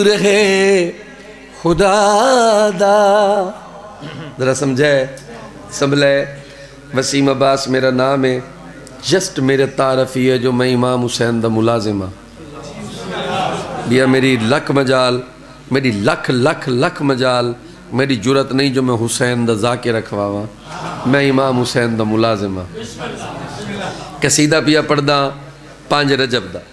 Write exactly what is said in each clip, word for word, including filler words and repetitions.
نور ہے خدا دا. ذرا سمجھے سنبھلے. وسیم عباس میرا نام ہے. جسٹ میرے تعارف ہی ہے جو میں امام حسین دا ملازم ہاں. بیا میری لکھ مجال، میری لکھ لکھ لکھ مجال، میری جرت نہیں جو میں حسین دا ذاکر رکھواواں. میں امام حسین دا ملازم ہاں. قصیدہ پیا پڑھدا پانچ رجب دا.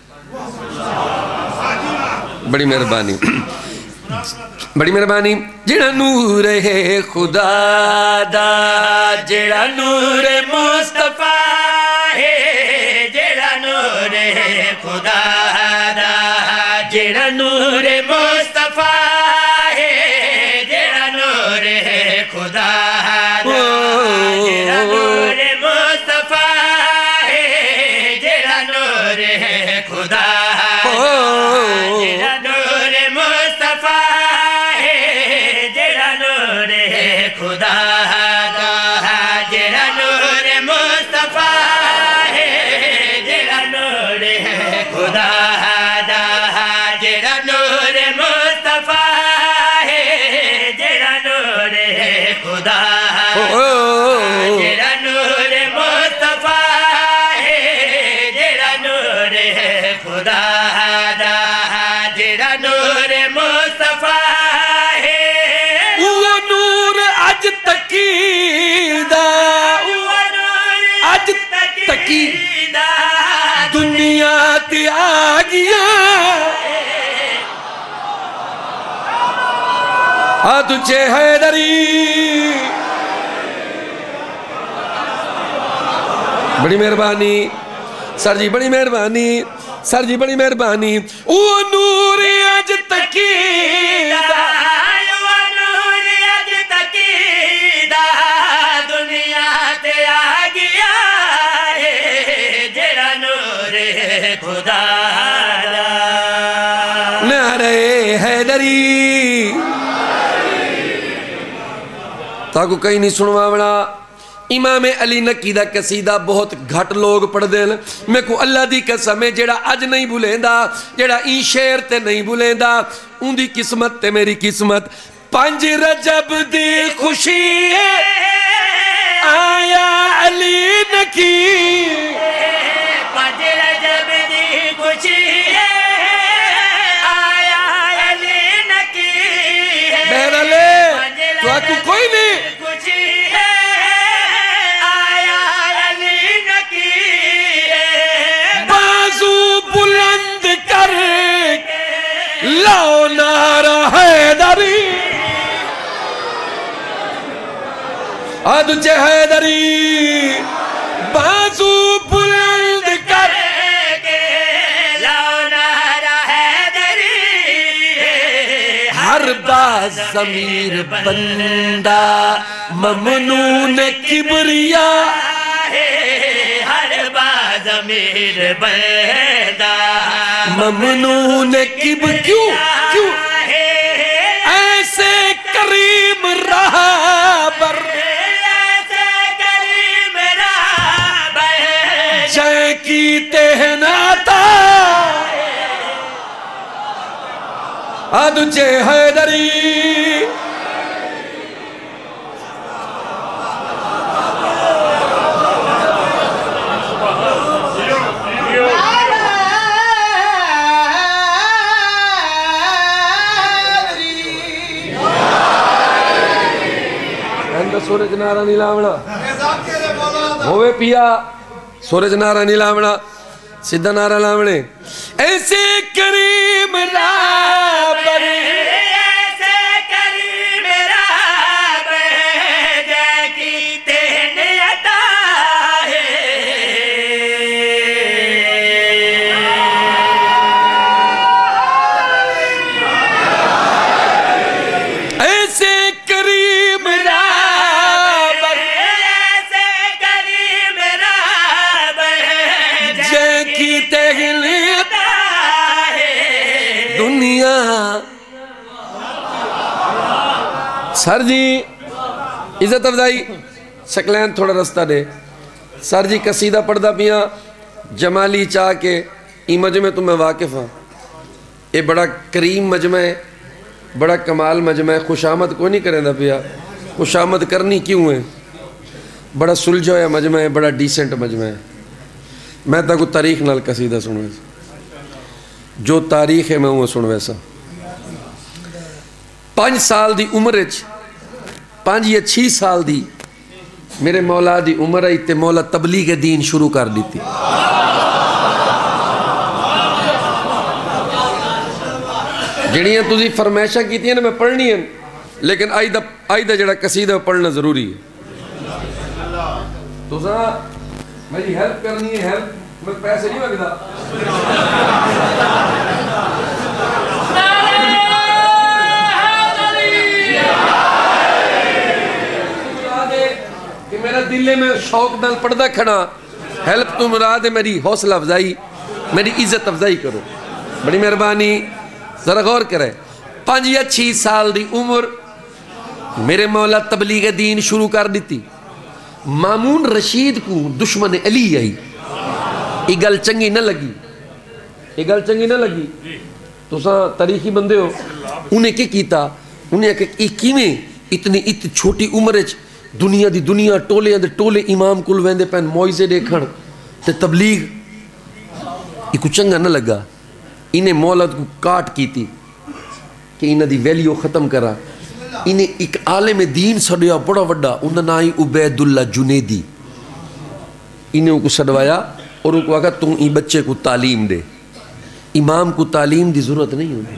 بڑی مہربانی بڑی مہربانی. جڑا نور ہے خدا دا، جڑا نور مصطفیٰ ہے، جڑا نور ہے خدا دا، جڑا نور مصطفیٰ ہے، جڑا نور ہے خدا دا، جڑا نور مصطفیٰ ہے، جڑا نور ہے خدا دا، جڑا نور مصطفیٰ ہے، جڑا نور ہے خدا دا، جڑا نور مصطفیٰ ہے، جڑا نور ہے خدا دا، جڑا نور مصطفیٰ ہے، جڑا نور ہے خدا دا، جڑا نور مصطفیٰ ہے، جڑا نور ہے خدا دا، جڑا نور مصطفیٰ ہے. وہ نور اج تکیدہ، اج تکیدہ دنیا تے آ گیا. آ تجھے حیدری. بڑی مہربانی سر جی، بڑی مہربانی سر جی، بڑی مہربانی. وہ نور اج تکیدہ، وہ نور اج تکیدہ دنیا تے آ گیا ہے، جڑا نور ہے خدا دا. نعرہ حیدری. تاکو کہیں نہیں سنواونا. امام علی نکی دا قصیدہ بہت گھٹ لوگ پڑھ دل. میں کو اللہ دی قسم ہے جیڑا اج نہیں بھولیں دا، جیڑا این شیر تے نہیں بھولیں دا، ان دی قسمت تے میری قسمت. پانچ رجب دی خوشی آیا علی نکی، پانچ رجب دی خوشی آیا علی نکی. بہرالے تو آکو کوئی نہیں لاؤ نعرہ حیدری. آدھے حیدری بازو بلند کر کے لاؤ نعرہ حیدری. ہر باز ضمیر بندہ ممنون کبریا ہے، ہر باز ضمیر بندہ ممنون کبر. کیوں کیوں ایسے کریم رہا بر، ایسے کریم رہا بر جے کی تہناتا. آدھے حیدری. سورج نارا نہیں لاونا ہوئے پیا، سورج نارا نہیں لاونا، سدھا نارا لاونے. ایسے کریم رابر، ایسے کریم رابر جے کی تہنے عطا ہے. ایسے کریم دنیا. سر جی عزت افزائی شکلین تھوڑا رستہ دے. سر جی قصیدہ پڑھدا پیاں جمالی چاہ کے ای مجمع میں تمہیں واقف ہاں. یہ بڑا کریم مجمع ہے، بڑا کمال مجمع ہے، خوش آمد کوئی نہیں کریں دا پیا، خوش آمد کرنی کیوں ہے؟ بڑا سلجھا ہوا مجمع ہے، بڑا ڈیسنٹ مجمع ہے۔ میں تا کوئی تاریخ نال قصیدہ سن ویسا، جو تاریخ ہے میں وہ سن ویسا۔ پانچ سال دی عمر اچ، پانچ یا چھ سال دی میرے مولا دی عمر آئی تے مولا تبلیغ دین شروع کر دیتی۔ جڑیاں تُسی فرمائشہ کیتی ہیں نا میں پڑھنی ہیں، لیکن آئیدہ آئیدہ جڑا قصیدہ پڑھنا ضروری ہے۔ تو سا میری ہیلپ کرنی ہے، ہیلپ میں پیسے نہیں مانگتا۔ کہ میرا دلے میں شوق نال پڑھدا کھڑا، ہیلپ تو مراد ہے میری حوصلہ افزائی، میری عزت افزائی کرو، بڑی مہربانی ذرا غور کرے۔ پانچ یا چھ سال دی عمر میرے مولا تبلیغ دین شروع کر دیتی۔ مامون رشید کو دشمن علی آئی، یہ گل چنگی نہ لگی، یہ گل چنگی نہ لگی تو سا تاریخی بندے ہو، انہیں کیا کیتا؟ انہیں کہا کہ کیویں اتنی اتنی چھوٹی عمر دنیا دی دنیا ٹولے دے ٹولے امام کل ویندے پین موئزے دیکھن تے تبلیغ، یہ کچھ چنگا نہ لگا۔ انہیں مولد کو کاٹ کی تھی کہ انہیں دی ویلیو ختم کرا۔ انہیں ایک عالم دین سڑیا بڑا وڈا، انہیں نائی عبید اللہ جنیدی، انہیں کو سڑوایا اور ان کو آگا تم ای بچے کو تعلیم دے۔ امام کو تعلیم دی ضرورت نہیں ہوئی،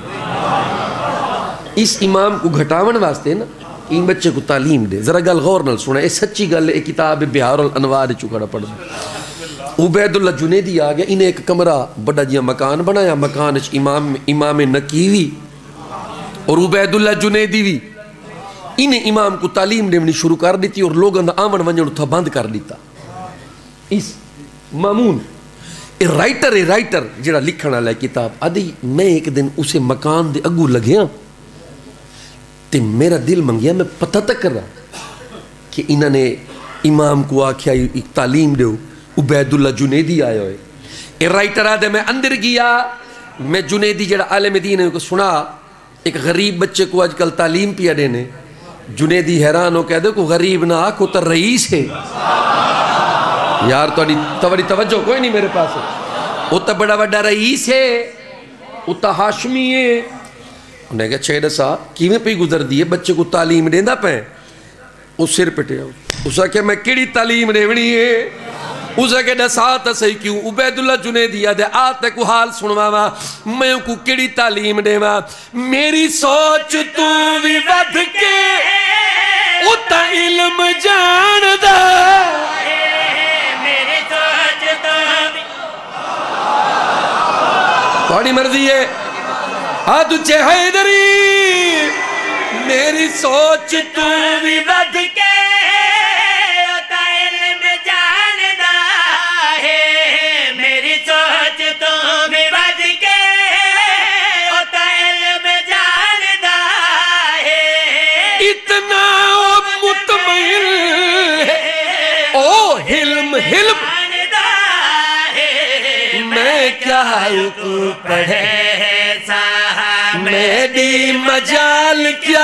اس امام کو گھٹاون واسطے نا ان بچے کو تعلیم دے۔ ذرا گل غور نال سنا، یہ سچی گل ہے، کتاب بہار الانوار چکڑا پڑھ دو۔ عبید اللہ جنیدی آ گیا، انہیں ایک کمرہ بڑا جیا مکان بنایا، مکان امام امام نقیوی اور عبید اللہ جنیدی بھی، انہیں امام کو تعلیم دیونی شروع کر دیتی اور لوگوں دا آمن ونجن تھا بند کر دیتا۔ اس مامون اے رائٹر اے رائٹر جڑا لکھنا لائے کتاب آدھی، میں ایک دن اسے مکان دے اگو لگیا تے میرا دل منگیا، میں پتہ تک کر رہا کہ انہوں نے امام کو آکھیا ایک تعلیم دیو۔ عبید اللہ جنیدی آئے ہوئے، اے رائٹر آدھے میں اندر گیا، میں جنیدی جڑا عالم دین ہے کو سنا، ایک غریب بچے کو آج کل تعلیم پیا دینے۔ جنیدی حیران ہو کہہ دے کو غریب نہ آکھو تر رئیس ہے۔ یار توڑی توجہ کوئی نہیں میرے پاس ہے، وہ تا بڑا بڑا رئیس ہے، وہ تا ہاشمی ہے۔ انہیں کہا چھے دسا کیویں پہ گزر دیئے بچے کو تعلیم دیندہ پہ؟ اس سر پٹے اسا کہ میں کیڑی تعلیم دیونی ہے؟ اسا کہ دسا تا صحیح کیوں؟ عبید اللہ جنیدی آدھے آتے کو حال سنواما، میں کو کیڑی تعلیم دیوا؟ میری سوچ تو بھی ود کے اتا علم جان دا، میری سوچ تو بھی تھوڑی مرضی ہے آدھو چھے حیدری، میری سوچ تو بھی ود کے اتا علم جاندہ ہے، میری سوچ تو بھی ود کے اتا علم جاندہ ہے، اتنا مطمئن ہے او حلم حلم میں کیا کو پڑھے میری مجال کیا،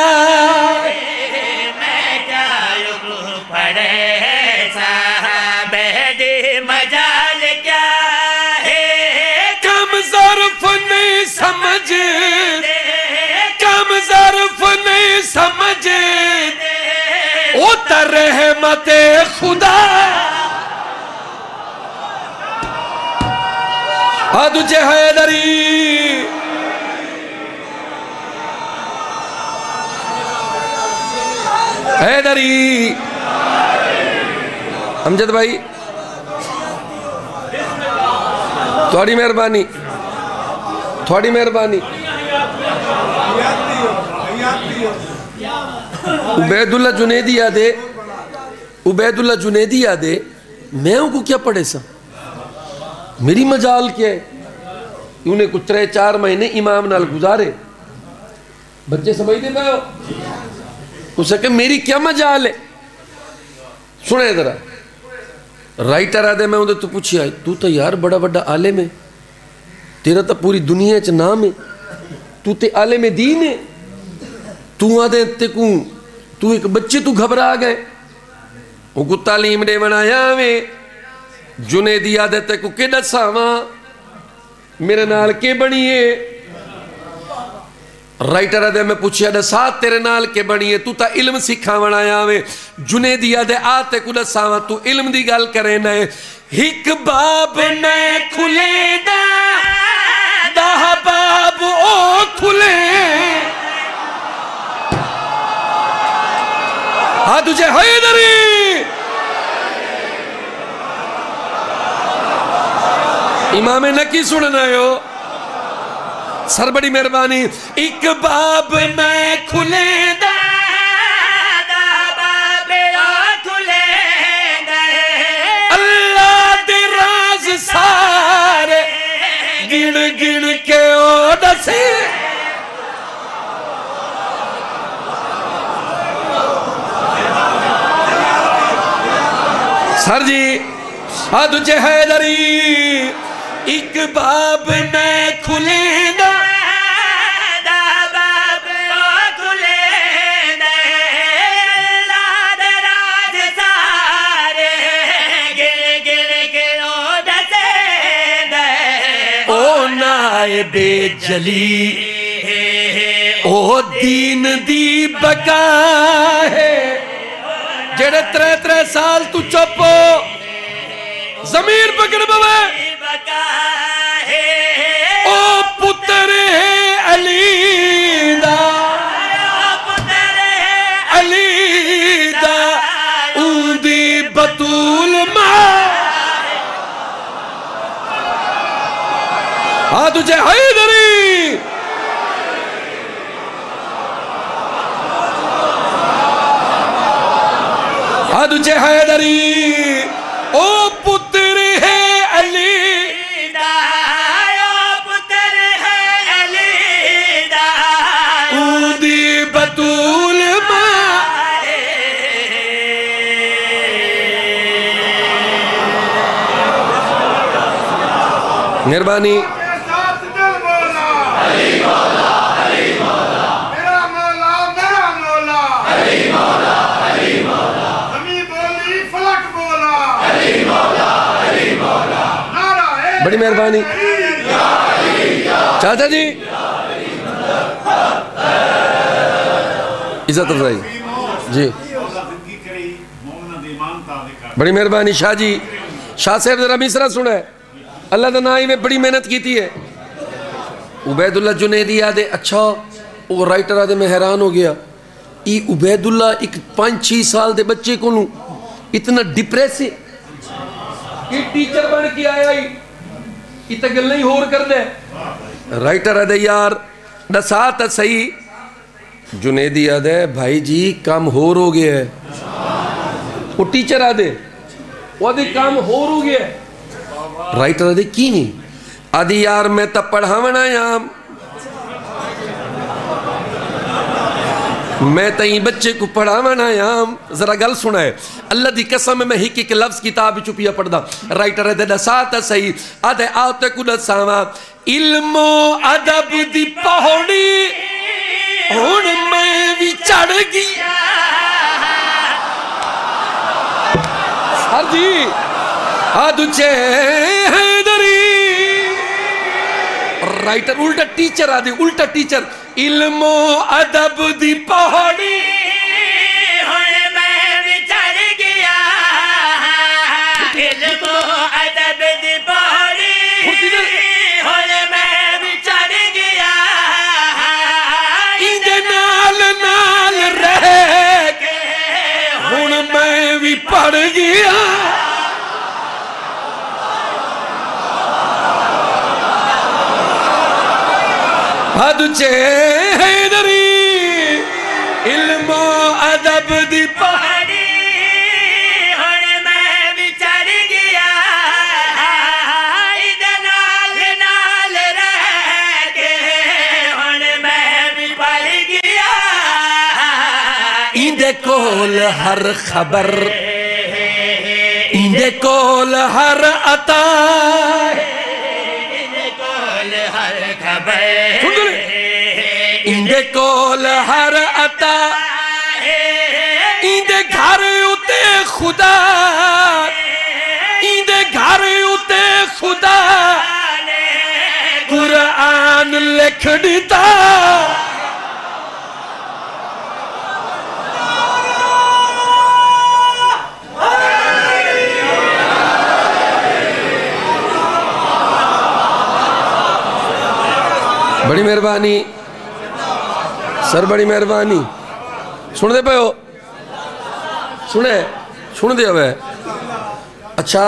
میں کیا یوں پڑھے صاحب میری مجال کیا ہے، کم ظرف نہیں سمجھ، کم ظرف نہیں سمجھ او تر رحمت خدا۔ آدھو چھے حیدری، حیدری امجد بھائی تھوڑی مہربانی، تھوڑی مہربانی۔ عبید اللہ جنیدی آدھے، عبید اللہ جنیدی آدھے میں ان کو کیا پڑھے سا، میری مجال کیا ہے؟ انہیں کچھ ترے چار مہینے امام نال گزارے، بچے سمجھ دے پہ ہو اسے کہ میری کیا مجال ہے؟ سنے ذرا رائٹر آدھے میں انہیں تو پوچھی آئی، تو تا یار بڑا بڑا عالم ہے، تیرا تا پوری دنیا چ نام ہے، تو تے عالم دین ہے، تو آدھے تے کو تو ایک بچے تو گھبرا گئے، وہ کو تعلیم دے بنایا میں جنیدی آدھے تے کو کہ دساواں میرے نال کے بنیے، رائٹر آدھے میں پوچھیا دسا تیرے نال کے بنیے، تو تا علم سکھا بنایا میں جنیدی آدھے آتے کو دساواں تو علم دی گل کرے نئے، ہک باب نئے کھلے دا دا باب او کھلے، ہاں تجھے حیدری امام نکی سننا ہو سر بڑی مہربانی، ایک باب میں کھلے دا دا باب او کھلے دے، اللہ دے راز سارے گن گن کے او دسے، سر جی ہاں تجھے حیدری ایک باب میں کھلے دا دا باب او کھلے دے، اللہ دے راز سارے گن گن کے او دسے دے، او نائب جلی او دین دی بقا ہے، جڑے ترے ترے سال تو چپو زمین پکڑ بوے، او پتر ہے علی دا علی دا اون دی بطول ماں، ہاں تجھے حیدری ہاں تجھے حیدری او پتر ہے علی دا، او پتر ہے علی دا اون دی بطول ماں، مہربانی علی مولا علی مولا میرا مولا میرا مولا علی مولا علی مولا ہمیں بولی فلک بولا علی مولا علی مولا، بڑی مہربانی چاچا جی عزت افزائی جی، بڑی مہربانی شاہ جی، شاہ صاحب ذرا مصرع سنے، اللہ دنائی میں بڑی محنت کیتی ہے، عبید اللہ جنیدی آدھے اچھا وہ رائٹر آدھے میں حیران ہو گیا، ای عبید اللہ ایک پانچ چھ سال دے بچے کو لوں اتنا ڈپریس ہے، یہ ٹیچر بن کے آیا ہی اتنا گل نہیں ہور کر دے، رائٹر آدھے یار دسا تا صحیح، جنیدی آدھے بھائی جی کام ہور ہو گیا ہے، وہ ٹیچر آدھے وہ آدھے کام ہور ہو گیا ہے، رائٹر آدھے کی نہیں آدھی یار میں تا پڑھاونا یام، میں تئیں بچے کو پڑھاونا یام، ذرا گل سنا ہے اللہ دی قسم میں ہی کہ لفظ کتاب چپیا پڑھ دا، رائٹر دے دساتا صحیح آدھے آتے کو دساوا، علم و ادب دی پہوڑی ہون میں بھی چڑھ گیا، سر جی آدھو چھے حیدری، رائٹر الٹا ٹیچر آدھے الٹا ٹیچر، علم و ادب دی پہاڑی ہون میں بھی چڑھ گیا، علم و ادب دی پہاڑی ہون میں بھی چڑھ گیا، اندے نال نال رہ کے ہون میں بھی پڑھ گیا، حد چھے حیدری علم و ادب دی پہاڑی ہون میں بھی چڑھ گیا، اندے نال نال رہ کے ہون میں بھی پڑھ گیا، اندے کول ہر خبر اندے کول ہر عطا، اندے کول ہر خبر اندے کول ہر عطا اندے گھر اتے خدا اندے گھر اتے خدا قرآن لکھ دیتا بڑی مہربانی سر بڑی مہربانی سن دے پہ ہو سنے سن دے ہوئے اچھا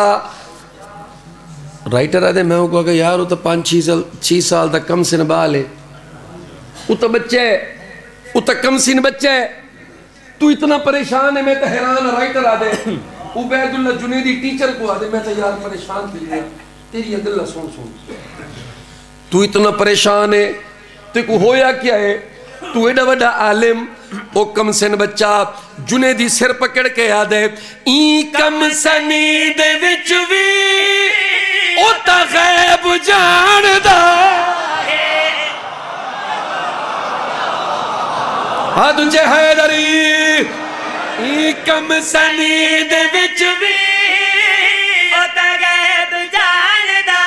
رائٹر آدھے میں ہوں کہا کہ یار وہ تو پانچ چھ سال چھ سال تک کم سن بال ہے وہ تو بچے وہ تو کم سن بچے تو اتنا پریشان ہے میں تو حیران رائٹر آدھے عبید اللہ جنیدی ٹیچر کو آدھے میں تو یار پریشان کے لیے تیری عدلہ سن سن تو اتنا پریشان ہے تو کو ہویا کیا ہے تو ایڈا وڈا عالم او کم سن بچہ جنیدی سر پکڑ کے یاد ہے این کم سنی دے وچ وی او تا غیب جان دا ہاں تجھے حیدری این کم سنی دے وچ وی او تا غیب جان دا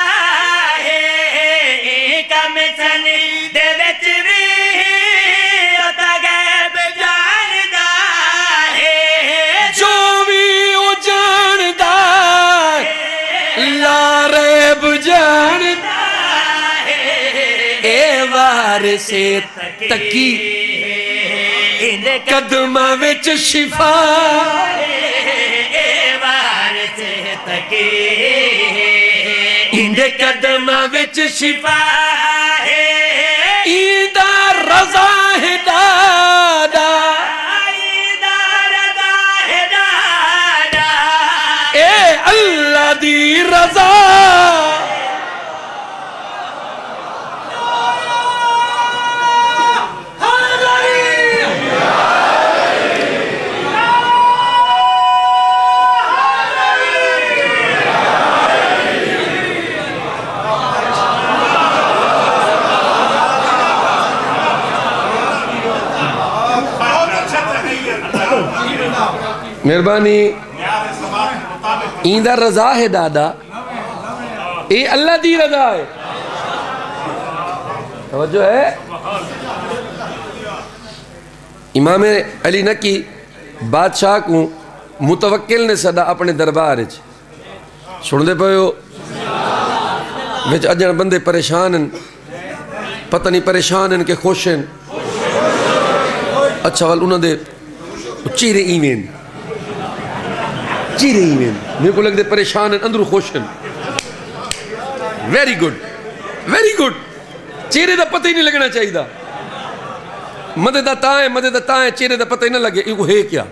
کم سنی دے وچ وی او تا غیب جاندا ہے جو بھی او جاندا لا ریب جاندا ہے اے وارث تقی اندے قدماں وچ شفا اے وارث تقی اندے قدماں وچ شفا ایدہ رضا ہے دادا ایدہ رضا ہے دادا اے اللہ دی رضا مہربانی ایندہ رضا ہے دادا اے اللہ دی رضا ہے توجہ ہے امام علی نکی بادشاہ کو متوکل نے صدا اپنے دربار سن دے پہو وچ اجن بندے پریشان ہیں پتہ نہیں پریشان ہیں کہ خوش ہیں اچھا وال انہوں دے چیرے ایمین چیرے ایمین میرے کو لگ دے پریشان ہیں اندرو خوش ہیں ویری گوڈ ویری گوڈ چیرے دا پتہ ہی نہیں لگنا چاہیے دا مدد تائیں مدد تائیں چیرے دا پتہ ہی نہ لگے یہ ہے کیا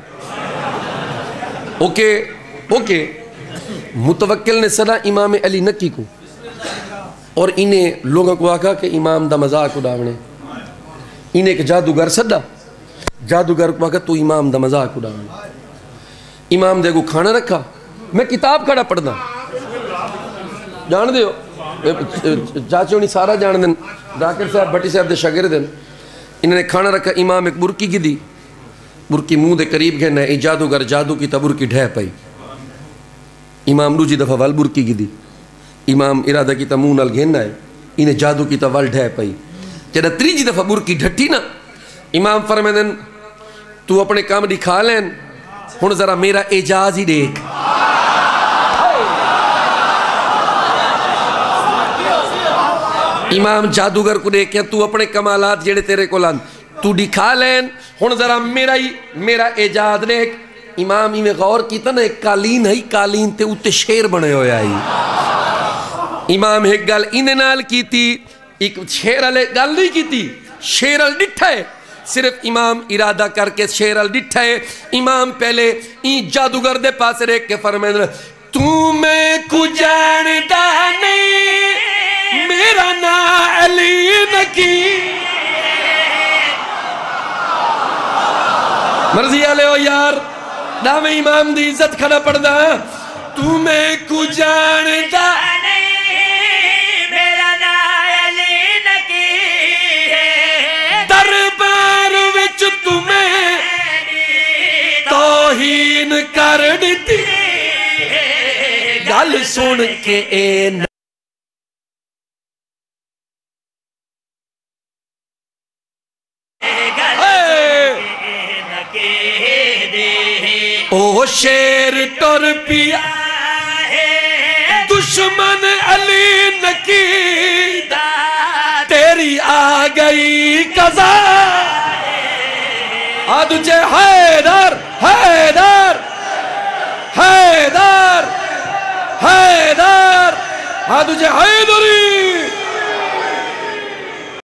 اوکے اوکے متوکل نے صدا امام علی نکی کو اور انہیں لوگوں کو آکھا کہ امام دا مذاق اڑاونے انہیں ایک جادوگر صدا جادوگر کو آکھا تو امام دا مذاق اڑاونے امام دے کو کھانا رکھا میں کتاب کھڑا پڑھنا جان دے ہو چاچے ہونی سارا جان دیں ڈاکر صاحب بھٹی صاحب دے شاگر دیں انہوں نے کھانا رکھا امام ایک برکی کی دی برکی منہ دے قریب گھننا ہے جادوگر جادو کی تا برکی ڈھے پائی امام روجی دفعہ وال برکی کی دی امام ارادہ کی تا منہ نال گھننا ہے انہیں جادو کی تا وال ڈھے پائی جدہ تریجی دفعہ برکی ڈھٹی نا امام فرمائے دن تو اپنے کام دکھا لین ہن ذرا میرا اعجاز ہی دیکھ امام جادوگر کو دیکھیں تو اپنے کمالات جڑے تیرے کو لان تو دکھا لین ہن ذرا میرا ہی میرا اعجاز دیکھ امام ہی میں غور کیتا نا ایک قالین ہے قالین تے اتے شیر بنے ہویا ہی امام ایک گل انہیں نال کی تھی ایک شیر علی گل نہیں کی تھی شیر علی ڈٹھا ہے صرف امام ارادہ کر کے شیر علی ڈٹھا ہے امام پہلے این جادوگر دے پاس ریک کے فرمائے تو میں کو جانتا نہیں میرا نا علی نکی مرضی آلے ہو یار نام امام دی عزت کھڑا پڑھنا تو میں کو جانتا نہیں میرا نا علی نکی در کر دیتی گل سن کے اے او شیر ٹر پیا دشمن علی نقید تیری آ گئی قضا آدھے حیدر حیدر حیدر حیدر آدھے حیدری